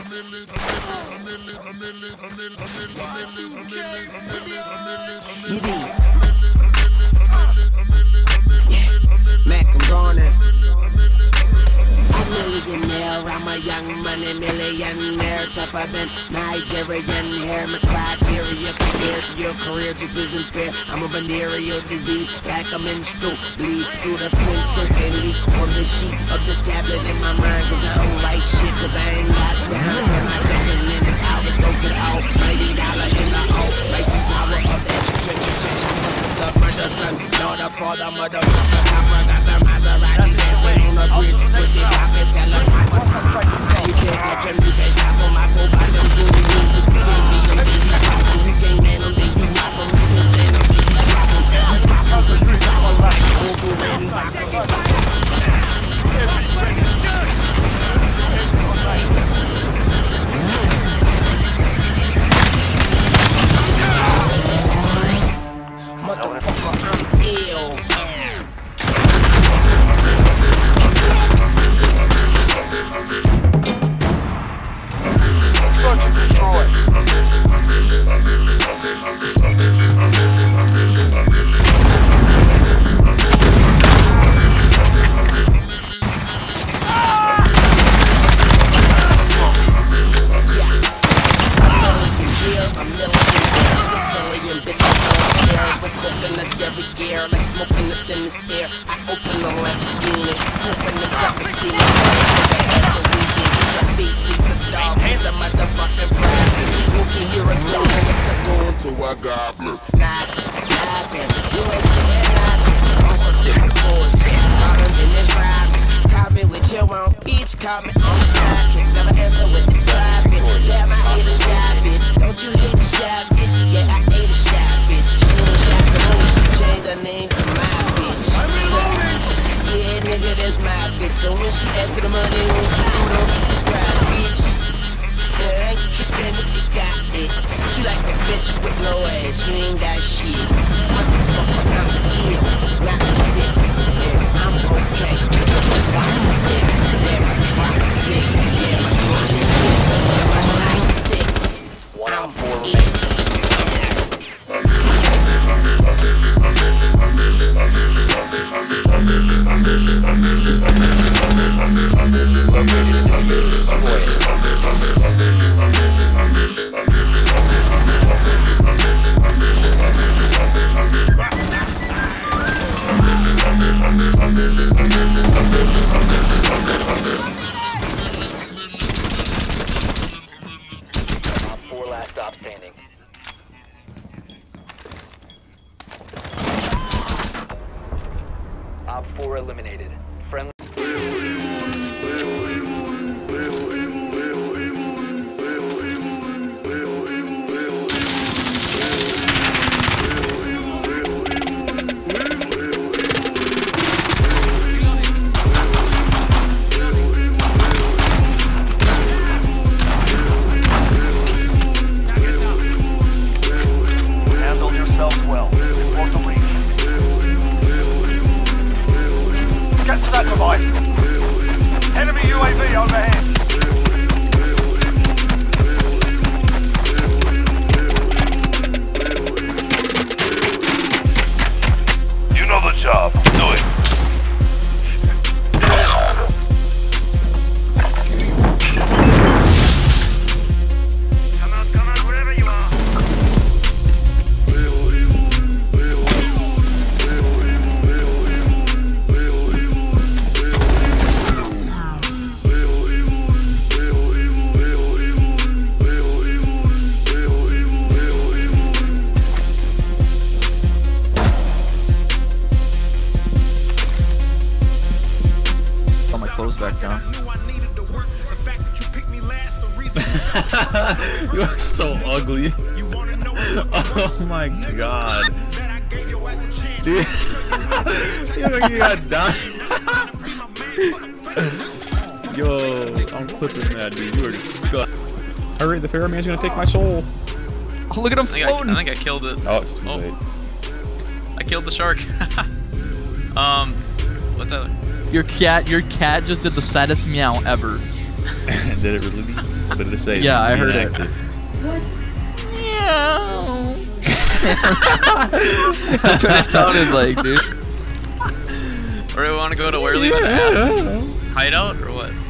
Mac, I'm gone. I'm a millionaire, I'm a young money millionaire, tougher than Nigerian hair. My criteria compared to your career, this isn't fair. I'm a venereal disease, like a menstrual bleed through the pencil and leak on the sheet of the tablet in my mind. Cause I don't write shit, cause I ain't got time. And my 7 minutes, hours go to the out, $90 in the out. Racing power of the extraterrestrial, my sister, murder son, daughter, father, motherfucker, papa, got the Maserati dancing on the bridge. Pussy poppin', tell them I was high. You can't catch him, you can't stop him, I go by them booty moves. We can't beat them, then you pop them. We can't man them, then you knock them. We can't stand them, then you drop them. You pop them, cause we got them like Goku and Bakugan. Motherfucker, I'm ill. Like smoking the thinnest air, I open the Lamborghini, open the cover seat. He's a beast, he's a dog, he's a motherfucking brand. You can hear a goon, it's a goon to a goblin. Nothing, you ain't scared nothing. On some different bullshit, caught him in this ride. Caught me with your own peach, caught me on the sidekick. Never answer with this private. Damn, I hate a shy bitch. Don't you hate a shy bitch? Yeah, I hate a shy bitch. Change her name to my bitch. I'm reloading. Yeah, nigga, that's my bitch. So when she asks for the money, don't be surprised, bitch. Yeah, ain't trippin' if you got it. But you like a bitch with no ass, you ain't got shit. Motherfucker, I'm ill, not sick. Yeah, I'm okay. I'm sick. Yeah, my clock sick. Yeah, my clock sick. Yeah, my night thick. 1 out 4 remaining. Four last stop standing. Op 4 eliminated. Friendly. Handle yourselves well. Report the breach. Get to that device. Enemy UAV overhead. You know the job. Do it. Come out, wherever you are. Close back down. You are so ugly. Oh my god. Dude. You look like you got died. Yo, I'm clipping that, dude. You are disgusting. Hurry, the ferryman's gonna take my soul. Oh, look at him floating. I think I killed it. Oh, it's too late. I killed the shark. What the? Your cat just did the saddest meow ever. Did it really? What did it say? Yeah, I heard it. Meow. That's what it sounded like, dude. Or do we want to go to where we live? Hideout or what?